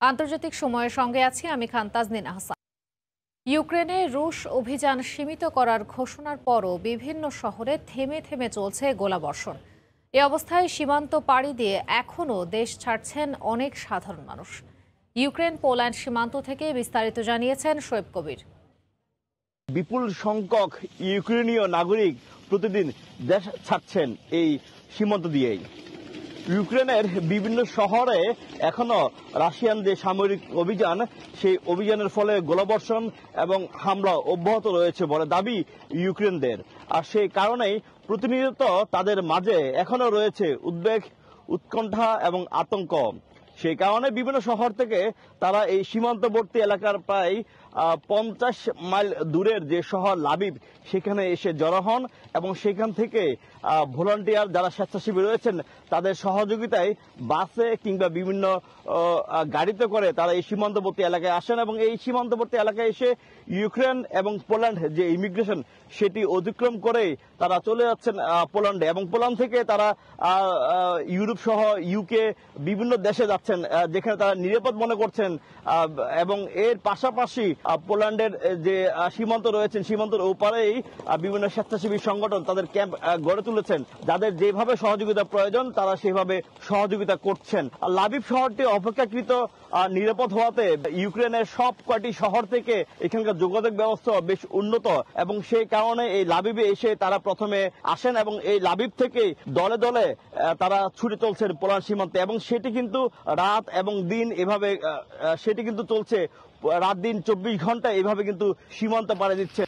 আন্তর্জাতিক সময়ের সঙ্গে আছি আমি খান তাজনিন আহসান। ইউক্রেনে রুশ অভিযান সীমিত করার ঘোষণার পরও বিভিন্ন শহরে থেমে থেমে চলছে গোলাবর্ষণ। এ অবস্থায় সীমান্ত পাড়ি দিয়ে এখনও দেশ ছাড়ছেন অনেক সাধারণ মানুষ। ইউক্রেন পোল্যান্ড সীমান্ত থেকে বিস্তারিত জানিয়েছেন শোয়েব কবির। বিপুল সংখ্যক ইউক্রেনীয় নাগরিক প্রতিদিন দেশ ছাড়ছেন এই সীমান্ত দিয়েই। ইউক্রেনের বিভিন্ন শহরে এখনো রাশিয়ান যে সামরিক অভিযান, সেই অভিযানের ফলে গোলাবর্ষণ এবং হামলা অব্যাহত রয়েছে বলে দাবি ইউক্রেনদের। আর সেই কারণেই প্রতিনিয়ত তাদের মাঝে এখনো রয়েছে উদ্বেগ, উৎকণ্ঠা এবং আতঙ্ক। সেই কারণে বিভিন্ন শহর থেকে তারা এই সীমান্তবর্তী এলাকার প্রায় 50 মাইল দূরের যে শহর লাবিব, সেখানে এসে জড়ো হন এবং সেখান থেকে ভলান্টিয়ার যারা স্বেচ্ছাসেবী রয়েছেন তাদের সহযোগিতায় বাসে কিংবা বিভিন্ন গাড়িতে করে তারা এই সীমান্তবর্তী এলাকায় আসেন এবং এই সীমান্তবর্তী এলাকায় এসে ইউক্রেন এবং পোল্যান্ড যে ইমিগ্রেশন সেটি অতিক্রম করে তারা চলে যাচ্ছেন পোল্যান্ডে এবং পোল্যান্ড থেকে তারা ইউরোপ সহ ইউকে বিভিন্ন দেশে যাচ্ছেন যেখানে তারা নিরাপদ মনে করছেন। এবং এর পাশাপাশি পোল্যান্ডের যে সীমান্ত রয়েছেন সীমান্তের ওপারেই বিভিন্ন স্বেচ্ছাসেবী সংগঠন তাদের ক্যাম্প গড়ে তুলেছেন। যাদের যেভাবে সহযোগিতা প্রয়োজন তারা সেভাবে সহযোগিতা করছেন। লাবিব শহরটি অপেক্ষাকৃত নিরাপদ হওয়াতে ইউক্রেনের সব কয়টি শহর থেকে এখানকার যোগাযোগ ব্যবস্থা বেশ উন্নত এবং সেই কারণে এই লাবিবে এসে তারা প্রথমে আসেন এবং এই লাবিব থেকে দলে দলে তারা ছুটে চলছেন পোল্যান্ড সীমান্তে এবং সেটি কিন্তু রাত এবং দিন এভাবে সেটি কিন্তু চলছে। রাত দিন 24 ঘন্টা এভাবে কিন্তু সীমান্ত পাড়ি দিচ্ছে।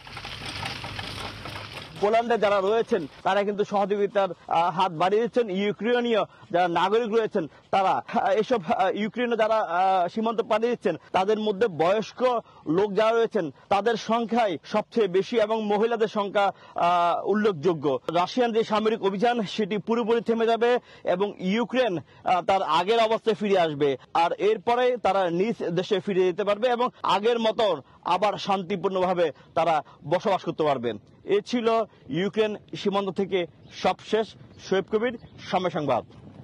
পোল্যান্ডে যারা রয়েছেন তারা কিন্তু সহযোগিতার হাত বাড়িয়ে দিচ্ছেন। ইউক্রেনীয় যারা নাগরিক রয়েছেন তারা এসব ইউক্রেনে যারা সীমান্ত পাড়ি দিচ্ছেন তাদের মধ্যে বয়স্ক লোক যারা রয়েছেন তাদের সংখ্যাই সবচেয়ে বেশি এবং মহিলাদের সংখ্যা উল্লেখযোগ্য। রাশিয়ান যে সামরিক অভিযান সেটি পুরোপুরি থেমে যাবে এবং ইউক্রেন তার আগের অবস্থায় ফিরে আসবে আর এরপরে তারা নিজ দেশে ফিরে যেতে পারবে এবং আগের মতো আবার শান্তিপূর্ণভাবে তারা বসবাস করতে পারবে। এ ছিল ইউক্রেন সীমান্ত থেকে সবশেষ। শোয়েব কবির, সময় সংবাদ।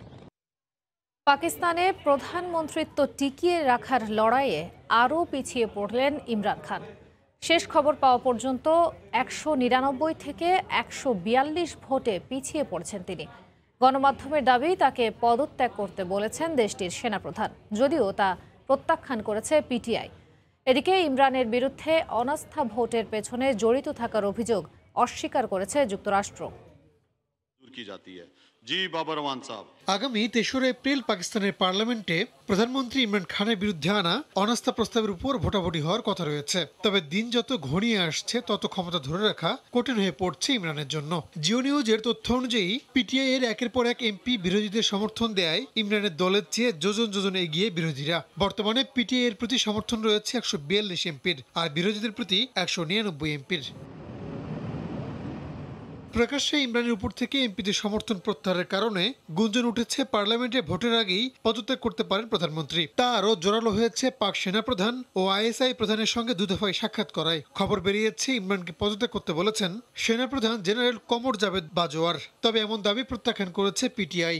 পাকিস্তানে প্রধানমন্ত্রিত্ব টিকিয়ে রাখার লড়াইয়ে আরও পিছিয়ে পড়লেন ইমরান খান। শেষ খবর পাওয়া পর্যন্ত 199 থেকে 142 ভোটে পিছিয়ে পড়েছেন তিনি। গণমাধ্যমের দাবি তাকে পদত্যাগ করতে বলেছেন দেশটির সেনাপ্রধান, যদিও তা প্রত্যাখ্যান করেছে পিটিআই। এদিকে ইমরানের বিরুদ্ধে অনাস্থা ভোটের পেছনে জড়িত থাকার অভিযোগ অস্বীকার করেছে যুক্তরাষ্ট্র। আগামী 3 এপ্রিল পাকিস্তানের পার্লামেন্টে প্রধানমন্ত্রী ইমরান খানের বিরুদ্ধে আনা অনাস্থা প্রস্তাবের উপর ভোটাভুটি হওয়ার কথা রয়েছে। তবে দিন যত ঘনিয়ে আসছে তত ক্ষমতা ধরে রাখা কঠিন হয়ে পড়ছে ইমরানের জন্য। জিও নিউজের তথ্য অনুযায়ী পিটিআই এর একের পর এক এমপি বিরোধীদের সমর্থন দেয় ইমরানের দলের চেয়ে যোজন যোজন এগিয়ে বিরোধীরা। বর্তমানে পিটিআই এর প্রতি সমর্থন রয়েছে 142 এমপির আর বিরোধীদের প্রতি 199 এমপির। প্রকাশ্যে ইমরানের উপর থেকে এমপিদের সমর্থন প্রত্যাহারের কারণে গুঞ্জন উঠেছে পার্লামেন্টে ভোটের আগেই পদত্যাগ করতে পারেন প্রধানমন্ত্রী। তা আরও জোরালো হয়েছে পাক সেনাপ্রধান ও আইএসআই প্রধানের সঙ্গে 2 দফায় সাক্ষাৎ করায়। খবর বেরিয়েছে ইমরানকে পদত্যাগ করতে বলেছেন সেনাপ্রধান জেনারেল কমর জাভেদ বাজওয়ার। তবে এমন দাবি প্রত্যাখ্যান করেছে পিটিআই।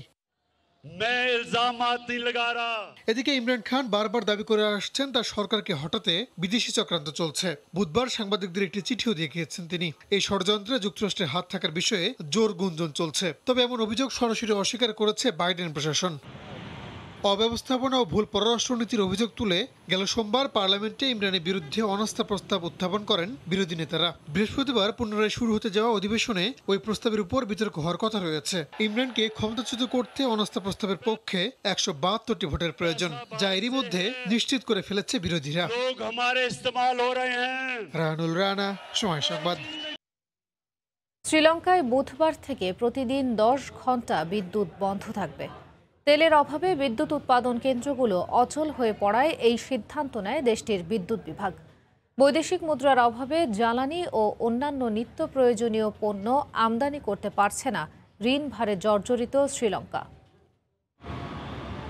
এদিকে ইমরান খান বারবার দাবি করে আসছেন তার সরকারকে হটাতে বিদেশি চক্রান্ত চলছে। বুধবার সাংবাদিকদের একটি চিঠিও দেখিয়েছেন তিনি। এই ষড়যন্ত্রে যুক্তরাষ্ট্রের হাত থাকার বিষয়ে জোর গুঞ্জন চলছে। তবে এমন অভিযোগ সরাসরি অস্বীকার করেছে বাইডেন প্রশাসন। অব্যবস্থাপনা ও ভুল পররাষ্ট্রনীতির অভিযোগ তুলে গেল সোমবার পার্লামেন্টে ইমরানের বিরুদ্ধে অনাস্থা প্রস্তাব উত্থাপন করেন বিরোধী নেতারা। বৃহস্পতিবার পুনরায় শুরু হতে যাওয়া অধিবেশনে ওই প্রস্তাবের উপর বিতর্ক হওয়ার কথা রয়েছে। ইমরানকে ক্ষমতাচ্যুত করতে অনাস্থা প্রস্তাবের পক্ষে 172টি ভোটের প্রয়োজন, যা এরই মধ্যে নিশ্চিত করে ফেলেছে বিরোধীরা। রানুল রানা, সময় সংবাদ। শ্রীলঙ্কায় বুধবার থেকে প্রতিদিন 10 ঘন্টা বিদ্যুৎ বন্ধ থাকবে। তেলের অভাবে বিদ্যুৎ উৎপাদন কেন্দ্রগুলো অচল হয়ে পড়ায় এই সিদ্ধান্ত নেয় দেশটির বিদ্যুৎ বিভাগ। বৈদেশিক মুদ্রার অভাবে জ্বালানি ও অন্যান্য নিত্য প্রয়োজনীয় পণ্য আমদানি করতে পারছে না ঋণ ভারে জর্জরিত শ্রীলঙ্কা।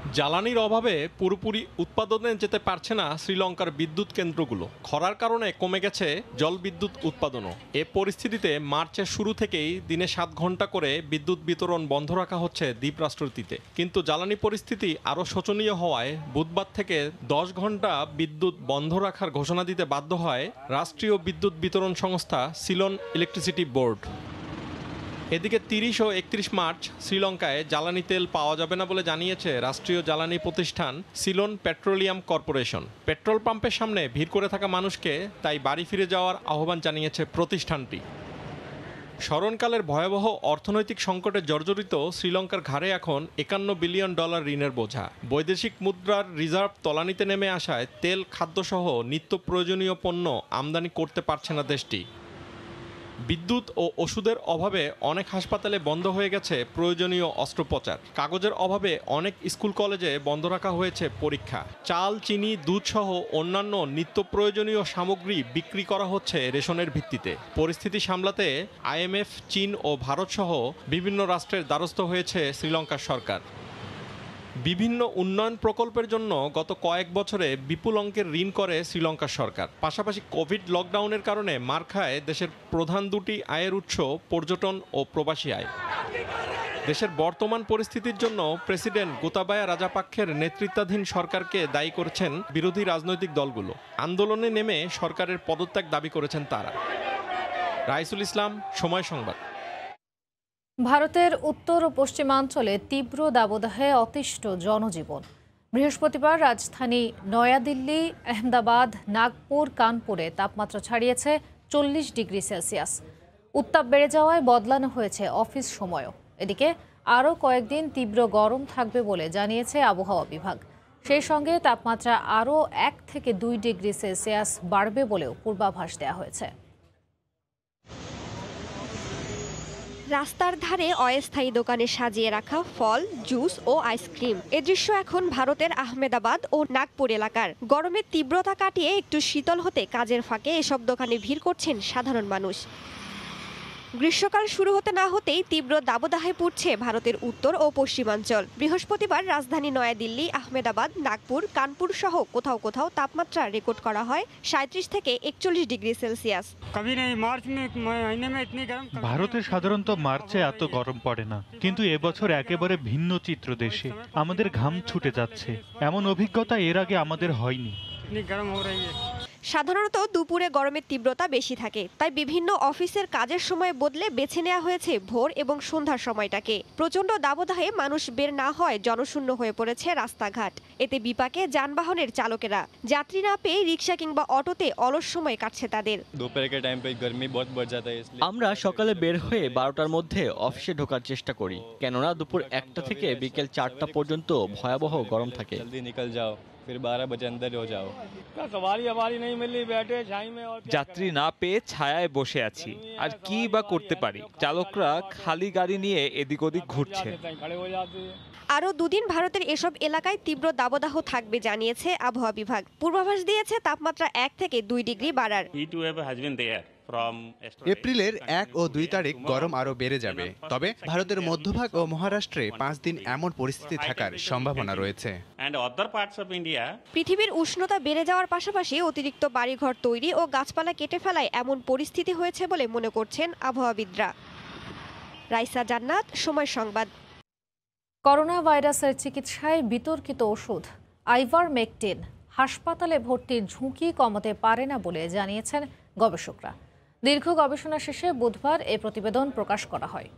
জ্বালানির অভাবে পুরোপুরি উৎপাদনে যেতে পারছে না শ্রীলঙ্কার বিদ্যুৎ কেন্দ্রগুলো। খরার কারণে কমে গেছে জলবিদ্যুৎ উৎপাদনও। এ পরিস্থিতিতে মার্চের শুরু থেকেই দিনে 7 ঘন্টা করে বিদ্যুৎ বিতরণ বন্ধ রাখা হচ্ছে দ্বীপরাষ্ট্রটিতে। কিন্তু জ্বালানি পরিস্থিতি আরও শোচনীয় হওয়ায় বুধবার থেকে 10 ঘন্টা বিদ্যুৎ বন্ধ রাখার ঘোষণা দিতে বাধ্য হয় রাষ্ট্রীয় বিদ্যুৎ বিতরণ সংস্থা সিলন ইলেকট্রিসিটি বোর্ড। এদিকে 30 ও 31 মার্চ শ্রীলঙ্কায় জ্বালানি তেল পাওয়া যাবে না বলে জানিয়েছে রাষ্ট্রীয় জ্বালানি প্রতিষ্ঠান সিলন পেট্রোলিয়াম কর্পোরেশন। পেট্রোল পাম্পের সামনে ভিড় করে থাকা মানুষকে তাই বাড়ি ফিরে যাওয়ার আহ্বান জানিয়েছে প্রতিষ্ঠানটি। স্মরণকালের ভয়াবহ অর্থনৈতিক সংকটে জর্জরিত শ্রীলঙ্কার ঘাড়ে এখন $51 বিলিয়ন ঋণের বোঝা। বৈদেশিক মুদ্রার রিজার্ভ তলানিতে নেমে আসায় তেল, খাদ্যসহ নিত্য প্রয়োজনীয় পণ্য আমদানি করতে পারছে না দেশটি। বিদ্যুৎ ও ওষুধের অভাবে অনেক হাসপাতালে বন্ধ হয়ে গেছে প্রয়োজনীয় অস্ত্রোপচার। কাগজের অভাবে অনেক স্কুল কলেজে বন্ধ রাখা হয়েছে পরীক্ষা। চাল, চিনি, দুধ সহ অন্যান্য নিত্য প্রয়োজনীয় সামগ্রী বিক্রি করা হচ্ছে রেশনের ভিত্তিতে। পরিস্থিতি সামলাতে IMF, চীন ও ভারত সহ বিভিন্ন রাষ্ট্রের দ্বারস্থ হয়েছে শ্রীলঙ্কার সরকার। বিভিন্ন উন্নয়ন প্রকল্পের জন্য গত কয়েক বছরে বিপুল অঙ্কের ঋণ করে শ্রীলঙ্কার সরকার। পাশাপাশি কোভিড লকডাউনের কারণে মার খায় দেশের প্রধান দুটি আয়ের উৎস পর্যটন ও প্রবাসী আয়। দেশের বর্তমান পরিস্থিতির জন্য প্রেসিডেন্ট গোতাবায়া রাজাপাক্ষের নেতৃত্বাধীন সরকারকে দায়ী করেছেন বিরোধী রাজনৈতিক দলগুলো। আন্দোলনে নেমে সরকারের পদত্যাগ দাবি করেছেন তারা। রাইসুল ইসলাম, সময় সংবাদ। ভারতের উত্তর ও পশ্চিমাঞ্চলে তীব্র দাবদাহে অতিষ্ঠ জনজীবন। বৃহস্পতিবার রাজধানী নয়াদিল্লি, আহমেদাবাদ, নাগপুর, কানপুরে তাপমাত্রা ছাড়িয়েছে 40 ডিগ্রি সেলসিয়াস। উত্তাপ বেড়ে যাওয়ায় বদলানো হয়েছে অফিস সময়ও। এদিকে আরও কয়েকদিন তীব্র গরম থাকবে বলে জানিয়েছে আবহাওয়া বিভাগ। সেই সঙ্গে তাপমাত্রা আরও 1 থেকে 2 ডিগ্রি সেলসিয়াস বাড়বে বলেও পূর্বাভাস দেওয়া হয়েছে। রাস্তার ধারে অস্থায়ী দোকানে সাজিয়ে রাখা ফল, জুস ও আইসক্রিম। এ দৃশ্য এখন ভারতের আহমেদাবাদ ও নাগপুর এলাকার। গরমের তীব্রতা কাটিয়ে একটু শীতল হতে কাজের ফাঁকে এসব দোকানে ভিড় করছেন সাধারণ মানুষ। গ্রীষ্মকাল শুরু হতে না হতেই তীব্র দাবদাহে পড়ছে ভারতের উত্তর ও পশ্চিমাঞ্চল। বৃহস্পতিবার রাজধানী নয়াদিল্লি, আহমেদাবাদ, নাগপুর, কানপুর সহ কোথাও কোথাও তাপমাত্রা রেকর্ড করা হয় 37 থেকে 41 ডিগ্রি সেলসিয়াস। ভারতে সাধারণত মার্চে এত গরম পড়ে না, কিন্তু এবছর একেবারে ভিন্ন চিত্র দেশে। আমাদের ঘাম ছুটে যাচ্ছে, এমন অভিজ্ঞতা এর আগে আমাদের হয়নি। সাধারণত দুপুরে গরমের তীব্রতা বেশি থাকে, তাই বিভিন্ন অফিসের কাজের সময় বদলে বেছে নেওয়া হয়েছে ভোর এবং সন্ধ্যার সময়টাকে। প্রচণ্ড দাবদাহে মানুষ বের না হয় জনশূন্য হয়ে পড়েছে রাস্তাঘাট। এতে বিপাকে যানবাহনের চালকেরা। যাত্রী না পেয়ে রিক্সা কিংবা অটোতে অলস সময় কাটছে তাদের। আমরা সকালে বের হয়ে 12টার মধ্যে অফিসে ঢোকার চেষ্টা করি, কেননা দুপুর 1টা থেকে বিকেল 4টা পর্যন্ত ভয়াবহ গরম থাকে। যাত্রী না পেয়ে ছায়ায় বসে আছি, আর কি বা করতে পারি। চালকরা খালি গাড়ি নিয়ে এদিক ওদিক ঘুরছে। আরও 2 দিন ভারতের এসব এলাকায় তীব্র দাবদাহ থাকবে জানিয়েছে আবহাওয়া বিভাগ। পূর্বাভাস দিয়েছে তাপমাত্রা 1 থেকে 2 ডিগ্রি বাড়ার। এপ্রিলের 1 ও 2 তারিখ গরম আরও বেড়ে যাবে, তবে ভারতের মধ্যভাগ ও মহারাষ্ট্রে 5 দিন এমন পরিস্থিতি থাকার সম্ভাবনা রয়েছে। পৃথিবীর উষ্ণতা বেড়ে যাওয়ার পাশাপাশি অতিরিক্ত বাড়িঘর তৈরি ও গাছপালা কেটে ফেলায় এমন পরিস্থিতি হয়েছে বলে মনে করছেন আবহাওয়াবিদরা। রাইসা জান্নাত, সময় সংবাদ। করোনা ভাইরাসের চিকিৎসায় বিতর্কিত ওষুধ আইভারমেকটিন হাসপাতালে ভর্তির ঝুঁকি কমাতে পারে না বলে জানিয়েছেন গবেষকরা। দীর্ঘ গবেষণা শেষে বুধবার এই প্রতিবেদন প্রকাশ করা হয়।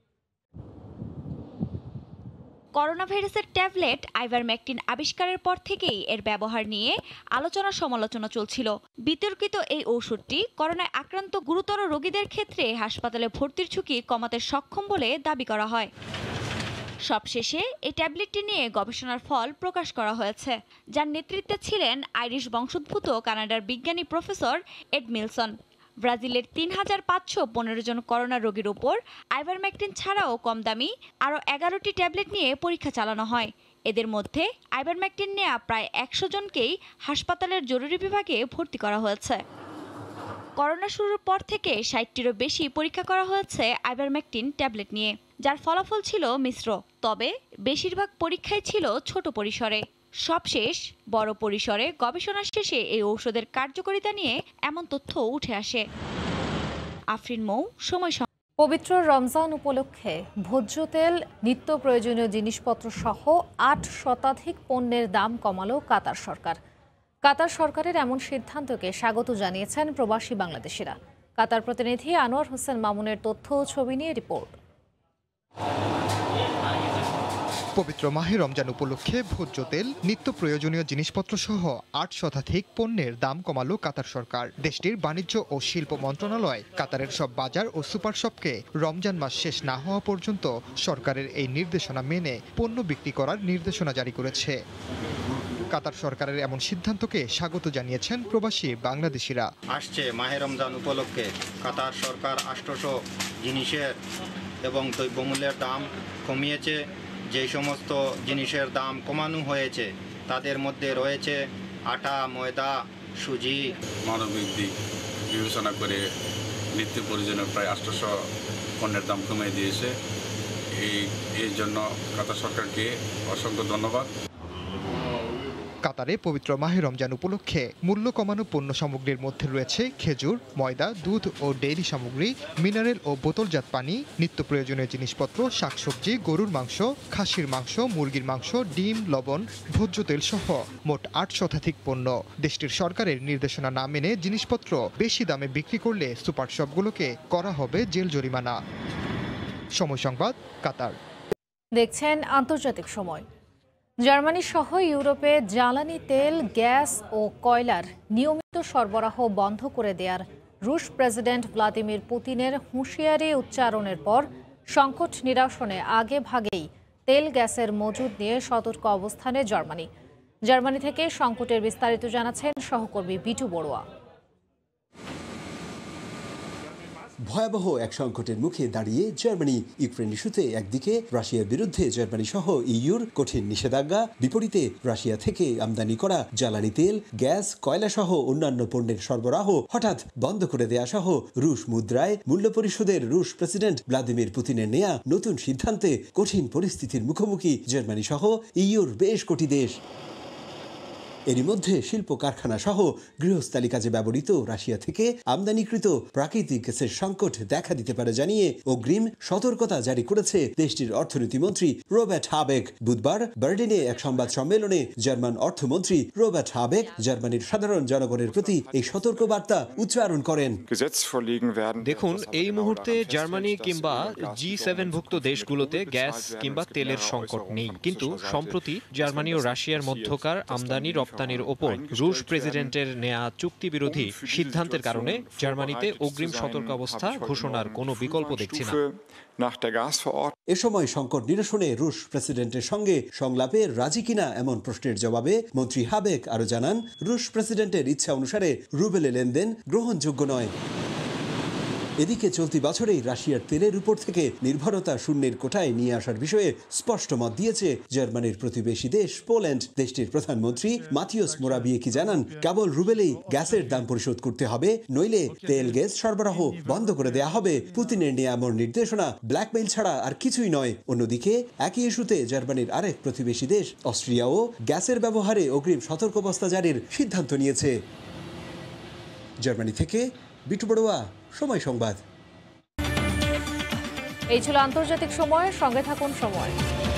করোনা ভাইরাসের ট্যাবলেট আইভারমেকটিন আবিষ্কারের পর থেকেই এর ব্যবহার নিয়ে আলোচনা সমালোচনা চলছিল। বিতর্কিত এই ওষুধটি করোনায় আক্রান্ত গুরুতর রোগীদের ক্ষেত্রে হাসপাতালে ভর্তির ঝুঁকি কমাতে সক্ষম বলে দাবি করা হয়। সবশেষে এই ট্যাবলেটটি নিয়ে গবেষণার ফল প্রকাশ করা হয়েছে, যার নেতৃত্বে ছিলেন আইরিশ বংশোদ্ভূত কানাডার বিজ্ঞানী প্রফেসর এড মিলসন। ব্রাজিলের 3515 জন করোনা রোগীর উপর আইভারমেকটিন ছাড়াও কম দামি আরও 11টি ট্যাবলেট নিয়ে পরীক্ষা চালানো হয়। এদের মধ্যে আইভারমেকটিন নেওয়া প্রায় 100 জনকেই হাসপাতালের জরুরি বিভাগে ভর্তি করা হয়েছে। করোনা শুরুর পর থেকে ৬০টিরও বেশি পরীক্ষা করা হয়েছে আইভারমেকটিন ট্যাবলেট নিয়ে, যার ফলাফল ছিল মিশ্র। তবে বেশিরভাগ পরীক্ষাই ছিল ছোট পরিসরে। সবশেষ বড় পরিসরে গবেষণা শেষে এই ঔষধের কার্যকারিতা নিয়ে এমন তথ্য উঠে আসে। আফরিন মৌ, সময়। পবিত্র রমজান উপলক্ষে ভোজ্য তেল, নিত্য প্রয়োজনীয় জিনিসপত্র সহ ৮ শতাধিক পণ্যের দাম কমালো কাতার সরকার। কাতার সরকারের এমন সিদ্ধান্তকে স্বাগত জানিয়েছেন প্রবাসী বাংলাদেশিরা। কাতার প্রতিনিধি আনোয়ার হোসেন মামুনের তথ্য ও ছবি নিয়ে রিপোর্ট। পবিত্র মাহে রমজান উপলক্ষে ভোজ্য তেল, নিত্য প্রয়োজনীয় জিনিসপত্র সহ ৮ শতাধিক পণ্যের দাম কমালো কাতার সরকার। দেশটির বাণিজ্য ও শিল্প মন্ত্রণালয় কাতারের সব বাজার ও সুপার শপকে রমজান মাস শেষ না হওয়া পর্যন্ত সরকারের এই নির্দেশনা মেনে পণ্য বিক্রি করার নির্দেশনা জারি করেছে। কাতার সরকারের এমন সিদ্ধান্তকে স্বাগত জানিয়েছেন প্রবাসী বাংলাদেশিরা। আসছে মাহে রমজান উপলক্ষে কাতার সরকার ৮০০ জিনিসের এবং দ্রব্যমূল্যের দাম কমিয়েছে। যে সমস্ত জিনিসের দাম কমানো হয়েছে তাদের মধ্যে রয়েছে আটা, ময়দা, সুজি। মানবিক দিক বিবেচনা করে নিত্য প্রয়োজনীয় প্রায় ৮০০ পণ্যের দাম কমিয়ে দিয়েছে। এই জন্য কাতার সরকারকে অসংখ্য ধন্যবাদ। কাতারে পবিত্র মাহে রমজান উপলক্ষে মূল্য কমানো পণ্য সামগ্রীর মধ্যে রয়েছে খেজুর, ময়দা, দুধ ও ডেইরি সামগ্রী, মিনারেল ও বোতলজাত পানি, নিত্য প্রয়োজনীয় জিনিসপত্র, শাকসবজি, গরুর মাংস, খাসির মাংস, মুরগির মাংস, ডিম, লবণ, ভোজ্য তেল সহ মোট ৮ শতাধিক পণ্য। দেশটির সরকারের নির্দেশনা না মেনে জিনিসপত্র বেশি দামে বিক্রি করলে সুপার শপগুলোকে করা হবে জেল জরিমানা। সময় সংবাদ, কাতার। দেখছেন আন্তর্জাতিক সময়। জার্মানি সহ ইউরোপে জ্বালানি তেল, গ্যাস ও কয়লার নিয়মিত সরবরাহ বন্ধ করে দেওয়ার রুশ প্রেসিডেন্ট ভ্লাদিমির পুতিনের হুঁশিয়ারি উচ্চারণের পর সংকট নিরসনে আগে ভাগেই তেল গ্যাসের মজুদ নিয়ে সতর্ক অবস্থানে জার্মানি। জার্মানি থেকে সংকটের বিস্তারিত জানাচ্ছেন সহকর্মী বিটু বড়ুয়া। ভয়াবহ এক সংকটের মুখে দাঁড়িয়ে জার্মানি। ইউক্রেন ইস্যুতে একদিকে রাশিয়ার বিরুদ্ধে জার্মানি সহ ইইউর কঠিন নিষেধাজ্ঞা, বিপরীতে রাশিয়া থেকে আমদানি করা জ্বালানি তেল, গ্যাস, কয়লা সহ অন্যান্য পণ্যের সরবরাহ হঠাৎ বন্ধ করে দেয়া সহ রুশ মুদ্রায় মূল্য পরিশোধের রুশ প্রেসিডেন্ট ভ্লাদিমির পুতিনের নেয়া নতুন সিদ্ধান্তে কঠিন পরিস্থিতির মুখোমুখি জার্মানি সহ ইইউর বেশ কটি দেশ। এরই মধ্যে শিল্প কারখানা সহ গৃহস্থালী কাজে ব্যবহৃত রাশিয়া থেকে আমদানিকৃত প্রাকৃতিক গ্যাসের সংকট দেখা দিতে পারে জানিয়ে অগ্রিম সতর্কতা জারি করেছে দেশটির অর্থনীতিমন্ত্রী রবার্ট হাবেক। বুধবার বার্লিনে এক সংবাদ সম্মেলনে জার্মান অর্থমন্ত্রী রবার্ট হাবেক জার্মানির সাধারণ জনগণের প্রতি এই সতর্কবার্তা উচ্চারণ করেন। দেখুন, এই মুহূর্তে জার্মানি কিংবা G7ভুক্ত দেশগুলোতে গ্যাস কিংবা তেলের সংকট নেই, কিন্তু সম্প্রতি জার্মানি ও রাশিয়ার মধ্যকার আমদানি রপ্তানির ওপর রুশ প্রেসিডেন্টের নেয়া চুক্তি বিরোধী সিদ্ধান্তের কারণে জার্মানিতে অগ্রিম সতর্কাবস্থা ঘোষণার কোনো বিকল্প দেখছি না। এ সময় সংকট নিরসনে রুশ প্রেসিডেন্টের সঙ্গে সংলাপে রাজি কিনা এমন প্রশ্নের জবাবে মন্ত্রী হাবেক আরো জানান, রুশ প্রেসিডেন্টের ইচ্ছা অনুসারে রুবেলে লেনদেন গ্রহণযোগ্য নয়। এদিকে চলতি বছরেই রাশিয়ার তেলের উপর থেকে নির্ভরতা শূন্যের কোঠায় নিয়ে আসার বিষয়ে স্পষ্ট মত দিয়েছে জার্মানির প্রতিবেশী দেশ পোল্যান্ড। দেশটির প্রধানমন্ত্রী মাথিয়াস মোরাভিয়েকি জানান, কেবল রুবেলেই গ্যাসের দাম পরিশোধ করতে হবে, নইলে তেল গ্যাস সরবরাহ বন্ধ করে দেয়া হবে। পুতিনের নেয়া এমন নির্দেশনা ব্ল্যাকমেইল ছাড়া আর কিছুই নয়। অন্যদিকে একই ইস্যুতে জার্মানির আরেক প্রতিবেশী দেশ অস্ট্রিয়াও গ্যাসের ব্যবহারে অগ্রিম সতর্কাবস্থা জারির সিদ্ধান্ত নিয়েছে। জার্মানি থেকে বিটু বড়ুয়া, সময় সংবাদ। এই ছিল আন্তর্জাতিক সময়। সঙ্গে থাকুন সময়।